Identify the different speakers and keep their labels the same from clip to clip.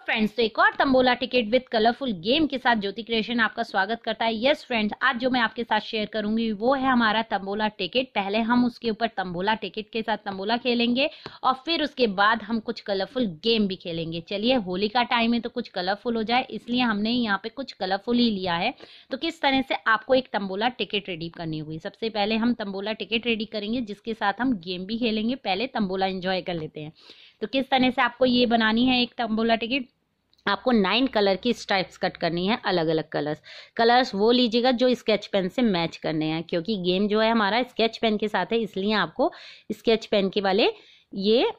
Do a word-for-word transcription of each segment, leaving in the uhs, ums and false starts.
Speaker 1: Friends, तो एक और tambola ticket with colourful game के साथ ज्योति क्रिएशन आपका स्वागत करता है। यस फ्रेंड्स, आज जो मैं आपके साथ शेयर करूंगी वो है हमारा तंबोला टिकट। पहले हम उसके ऊपर तंबोला टिकट के साथ तंबोला खेलेंगे और फिर उसके बाद हम कुछ कलरफुल गेम भी खेलेंगे। चलिए, होली का टाइम है तो कुछ कलरफुल हो जाए, इसलिए हमने यहाँ पे कुछ कलरफुल ही लिया है। तो किस तरह से आपको एक तंबोला टिकट रेडी करनी होगी। सबसे पहले हम तंबोला टिकट रेडी करेंगे जिसके साथ हम गेम भी खेलेंगे। पहले तंबोला एंजॉय कर लेते हैं। तो किस तरह से आपको ये बनानी है एक तंबोला टिकट। आपको नाइन कलर की स्ट्राइप्स कट करनी है, अलग अलग कलर्स कलर्स वो लीजिएगा जो स्केच पेन से मैच करने हैं, क्योंकि गेम जो है हमारा स्केच पेन के साथ है, इसलिए आपको स्केच पेन के वाले ये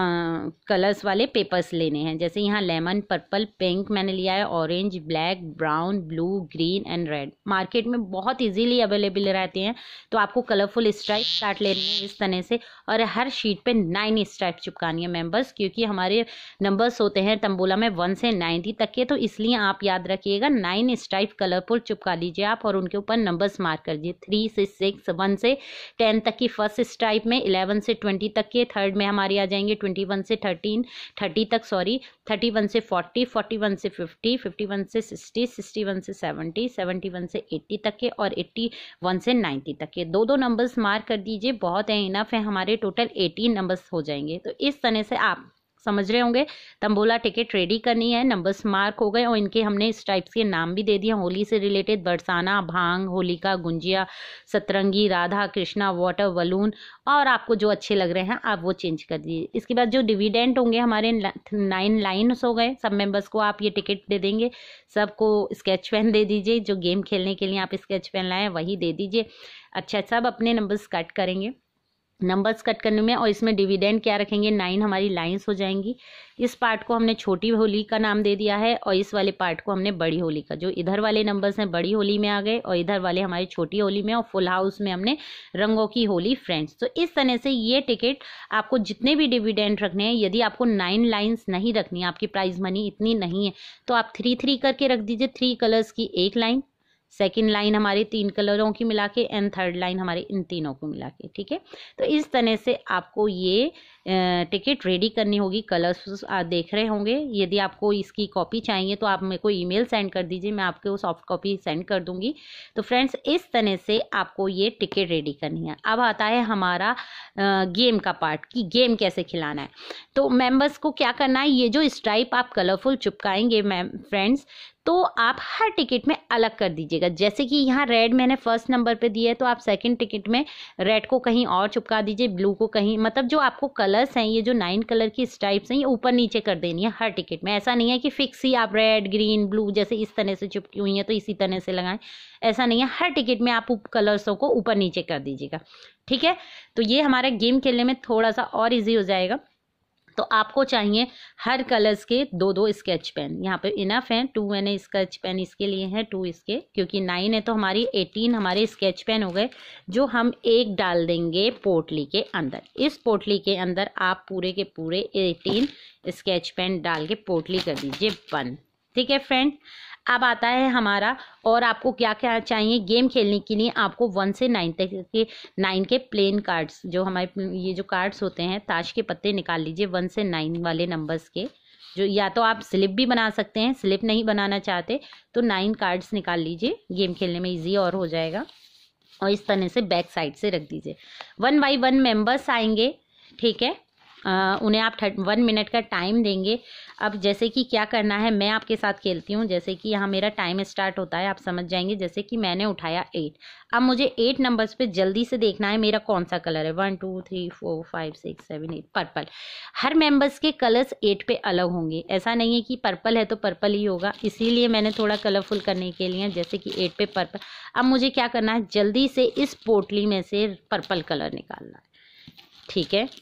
Speaker 1: कलर्स वाले पेपर्स लेने हैं। जैसे यहाँ लेमन, पर्पल, पिंक मैंने लिया है, orange, black, brown, blue, green and red. Market में बहुत इजीली अवेलेबल रहते हैं। तो आपको कलरफुल स्ट्राइप काट लेनी है इस तरह से, और हर शीट पे नाइन स्ट्राइप चिपकानी है मेंबर्स, क्योंकि हमारे नंबर्स होते हैं तंबोला में वन से नाइन्टी तक के। तो इसलिए आप याद रखिएगा नाइन स्ट्राइप कलरफुल चिपका लीजिए आप, और उनके ऊपर नंबर्स मार्क कर दीजिए। थ्री से सिक्स, वन से टेन तक की फर्स्ट स्ट्राइप में, इलेवन से ट्वेंटी तक के थर्ड में हमारी आ जाएंगे, ट्वेंटी वन से थर्टीन थर्टी तक सॉरी थर्टी वन से फोर्टी, फोर्टी वन से फिफ्टी, फिफ्टी वन से सिक्सटी, सिक्सटी वन से सेवेंटी, सेवेंटी वन से एट्टी तक के, और एट्टी वन से नाइन्टी तक के। दो दो नंबर्स मार्क कर दीजिए, बहुत है, इनफ है, हमारे टोटल एटीन नंबर्स हो जाएंगे। तो इस तरह से आप समझ रहे होंगे तंबोला टिकट रेडी करनी है। नंबर्स मार्क हो गए और इनके हमने स्ट्राइप्स के नाम भी दे दिए होली से रिलेटेड। बरसाना, भांग, होलिका, गुंजिया, सतरंगी, राधा कृष्णा, वाटर बलून, और आपको जो अच्छे लग रहे हैं आप वो चेंज कर दीजिए। इसके बाद जो डिविडेंट होंगे हमारे नाइन लाइन्स हो गए। सब मेंबर्स को आप ये टिकट दे देंगे, सबको स्केच पेन दे दीजिए। जो गेम खेलने के लिए आप स्केच पेन लाए वही दे दीजिए। अच्छा, सब अपने नंबर्स कट करेंगे, नंबर्स कट करने में, और इसमें डिविडेंड क्या रखेंगे, नाइन हमारी लाइंस हो जाएंगी। इस पार्ट को हमने छोटी होली का नाम दे दिया है, और इस वाले पार्ट को हमने बड़ी होली का। जो इधर वाले नंबर्स हैं बड़ी होली में आ गए, और इधर वाले हमारी छोटी होली में, और फुल हाउस में हमने रंगों की होली फ्रेंड्स। तो इस तरह से ये टिकट आपको जितने भी डिविडेंड रखने हैं, यदि आपको नाइन लाइन्स नहीं रखनी, आपकी प्राइज मनी इतनी नहीं है, तो आप थ्री थ्री करके रख दीजिए। थ्री कलर्स की एक लाइन, सेकेंड लाइन हमारे तीन कलरों की मिला के, एंड थर्ड लाइन हमारे इन तीनों को मिला के। ठीक है, तो इस तरह से आपको ये टिकट रेडी करनी होगी। कलर्स आप देख रहे होंगे। यदि आपको इसकी कॉपी चाहिए तो आप मेरे को ईमेल सेंड कर दीजिए, मैं आपको सॉफ्ट कॉपी सेंड कर दूंगी। तो फ्रेंड्स, इस तरह से आपको ये टिकट रेडी करनी है। अब आता है हमारा गेम का पार्ट कि गेम कैसे खिलाना है। तो मेंबर्स को क्या करना है, ये जो स्ट्राइप आप कलरफुल चिपकाएंगे मैम फ्रेंड्स, तो आप हर टिकट में अलग कर दीजिएगा। जैसे कि यहाँ रेड मैंने फर्स्ट नंबर पे दिया है, तो आप सेकंड टिकट में रेड को कहीं और चिपका दीजिए, ब्लू को कहीं, मतलब जो आपको कलर्स हैं, ये जो नाइन कलर की स्ट्राइप्स हैं, ये ऊपर नीचे कर देनी है हर टिकट में। ऐसा नहीं है कि फिक्स ही आप रेड, ग्रीन, ब्लू जैसे इस तरह से चिपकी हुई है तो इसी तरह से लगाएं, ऐसा नहीं है। हर टिकट में आप कलर्सों को ऊपर नीचे कर दीजिएगा। ठीक है, तो ये हमारा गेम खेलने में थोड़ा सा और ईजी हो जाएगा। तो आपको चाहिए हर कलर्स के दो दो स्केच पेन। यहाँ पे इनफ है, टू मैंने स्केच पेन इसके लिए हैं, टू इसके, क्योंकि नाइन है तो हमारी एटीन हमारे स्केच पेन हो गए, जो हम एक डाल देंगे पोटली के अंदर। इस पोटली के अंदर आप पूरे के पूरे एटीन स्केच पेन डाल के पोटली कर दीजिए बंद। ठीक है फ्रेंड, अब आता है हमारा, और आपको क्या क्या चाहिए गेम खेलने के लिए। आपको वन से नाइन तक के नाइन के प्लेन कार्ड्स, जो हमारे ये जो कार्ड्स होते हैं, ताश के पत्ते निकाल लीजिए वन से नाइन वाले नंबर्स के। जो या तो आप स्लिप भी बना सकते हैं, स्लिप नहीं बनाना चाहते तो नाइन कार्ड्स निकाल लीजिए, गेम खेलने में ईजी और हो जाएगा। और इस तरह से बैक साइड से रख दीजिए। वन बाई वन मेंबर्स आएंगे। ठीक है, Uh, उन्हें आप थर्ट वन मिनट का टाइम देंगे। अब जैसे कि क्या करना है, मैं आपके साथ खेलती हूँ। जैसे कि यहाँ मेरा टाइम स्टार्ट होता है, आप समझ जाएंगे। जैसे कि मैंने उठाया एट, अब मुझे एट नंबर्स पे जल्दी से देखना है मेरा कौन सा कलर है। One two three four five six seven eight, purple. हर मेंबर्स के कलर्स एट पे अलग होंगे, ऐसा नहीं है कि पर्पल है तो पर्पल ही होगा, इसीलिए मैंने थोड़ा कलरफुल करने के लिए, जैसे कि एट पे पर्पल। अब मुझे क्या करना है, जल्दी से इस पोटली में से पर्पल कलर निकालना है। ठीक है,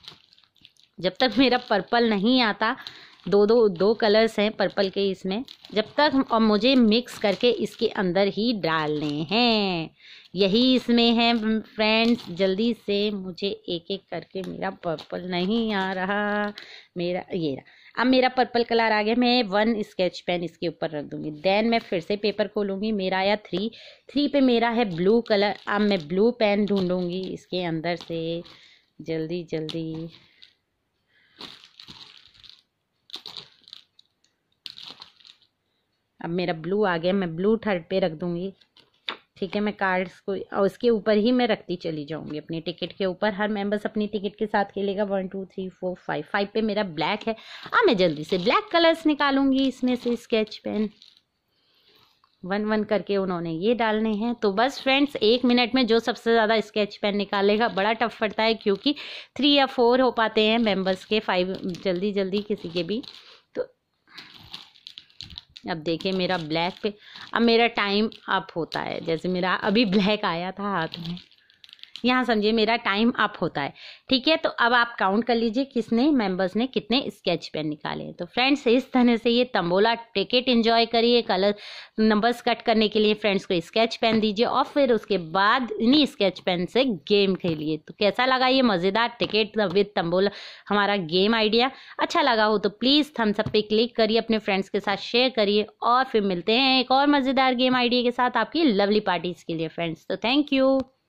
Speaker 1: जब तक मेरा पर्पल नहीं आता, दो दो दो कलर्स हैं पर्पल के इसमें, जब तक, और मुझे मिक्स करके इसके अंदर ही डालने हैं। यही इसमें है फ्रेंड्स। जल्दी से, मुझे एक एक करके, मेरा पर्पल नहीं आ रहा, मेरा ये रहा। अब मेरा पर्पल कलर आ गया, मैं वन स्केच पेन इसके ऊपर रख दूंगी। देन मैं फिर से पेपर खोलूंगी, मेरा आया थ्री, थ्री पे मेरा है ब्लू कलर। अब मैं ब्लू पेन ढूंढूंगी इसके अंदर से, जल्दी जल्दी। अब मेरा ब्लू आ गया, मैं ब्लू थर्ड पे रख दूंगी। ठीक है, मैं कार्ड्स को और उसके ऊपर ही मैं रखती चली जाऊंगी, अपनी टिकट के ऊपर। हर मेंबर्स अपनी टिकट के साथ खेलेगा। One two three four five, five पे मेरा ब्लैक है। अब मैं जल्दी से ब्लैक कलर्स निकालूंगी इसमें से, स्केच पेन वन वन करके उन्होंने ये डालने हैं। तो बस फ्रेंड्स, एक मिनट में जो सबसे ज़्यादा स्केच पेन निकालेगा, बड़ा टफ पड़ता है क्योंकि थ्री या फोर हो पाते हैं मेंबर्स के, फाइव जल्दी जल्दी किसी के भी। तो अब देखिए मेरा ब्लैक पे, अब मेरा टाइम अप होता है। जैसे मेरा अभी ब्लैक आया था हाथ में, यहाँ समझिए मेरा टाइम अप होता है। ठीक है, तो अब आप काउंट कर लीजिए किसने मेंबर्स ने कितने स्केच पेन निकाले। तो फ्रेंड्स, इस तरह से ये तंबोला टिकट एंजॉय करिए। कलर नंबर्स कट करने के लिए फ्रेंड्स को स्केच पेन दीजिए और फिर उसके बाद इन्हीं स्केच पेन से गेम खेलिए। तो कैसा लगा ये मज़ेदार टिकट विद तंबोला हमारा गेम आइडिया? अच्छा लगा हो तो प्लीज़ थम्स अप पे क्लिक करिए, अपने फ्रेंड्स के साथ शेयर करिए और फिर मिलते हैं एक और मज़ेदार गेम आइडिया के साथ आपकी लवली पार्टीज़ के लिए फ्रेंड्स। तो थैंक यू।